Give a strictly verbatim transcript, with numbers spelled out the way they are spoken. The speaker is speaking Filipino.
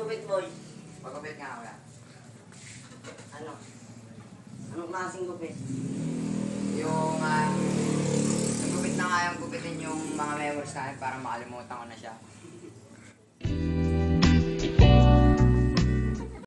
gupit, boy? Pagupit nga wala. Ano? Anong klaseng gupit? Yung, ah, nagupit na nga yung gupitin yung mga memories namin para makalimutan ko na siya.